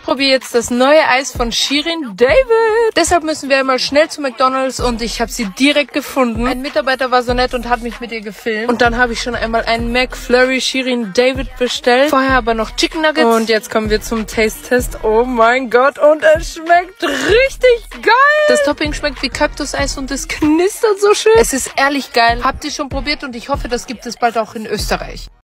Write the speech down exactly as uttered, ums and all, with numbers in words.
probiere jetzt das neue Eis von Shirin David. Deshalb müssen wir einmal schnell zu McDonald's und ich habe sie direkt gefunden. Ein Mitarbeiter war so nett und hat mich mit ihr gefilmt. Und dann habe ich schon einmal einen McFlurry Shirin David bestellt. Vorher aber noch Chicken Nuggets. Und jetzt kommen wir zum Taste-Test. Oh mein Gott, und es schmeckt richtig geil. Das Topping schmeckt wie Kaktuseis und es knistert so schön. Es ist ehrlich geil. Habt ihr schon probiert und ich hoffe, das gibt es bald auch in Österreich.